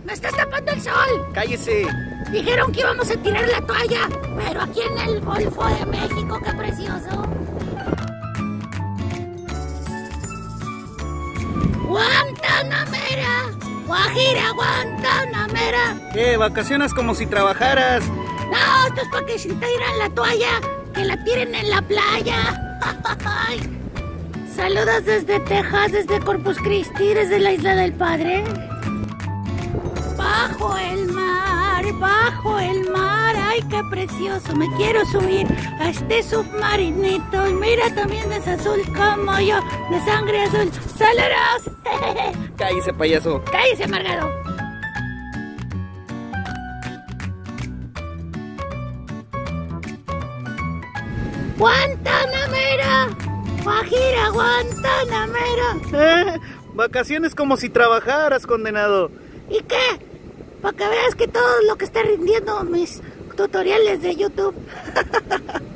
¡Me estás tapando el sol! ¡Cállese! Dijeron que íbamos a tirar la toalla, pero aquí en el Golfo de México, ¡qué precioso! ¡Guantanamera! ¡Guajira, Guantanamera! ¿Qué? ¿Vacaciones como si trabajaras? No, esto es para que si tiran la toalla, que la tiren en la playa. Saludos desde Texas, desde Corpus Christi, desde la Isla del Padre. Bajo el mar, ay, qué precioso. Me quiero subir a este submarinito. Y mira, también es azul como yo, de sangre azul. ¡Saludos! Cállese, payaso. ¡Cállese, amargado! ¡Guantanamera! ¡Guajira, Guantanamera! Vacaciones como si trabajaras, condenado. ¿Y qué? Para que veas que todo lo que está rindiendo mis tutoriales de YouTube.